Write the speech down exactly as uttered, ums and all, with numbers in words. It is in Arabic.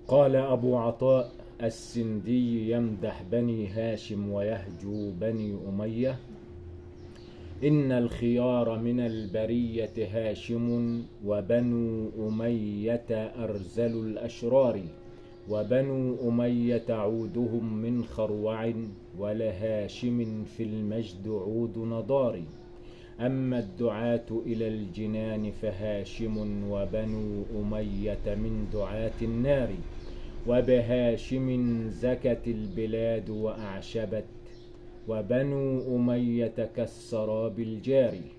قال أبو عطاء السندي يمدح بني هاشم ويهجو بني أمية: إن الخيار من البرية هاشم، وبنو أمية أرذل الأشرار، وبنو أمية عودهم من خروع، ولهاشم في المجد عود نضار. أما الدعاة إلى الجنان فهاشم، وبنو أمية من دعاة النار، وبهاشم زكت البلاد وأعشبت، وبنو أمية كالسراب الجاري.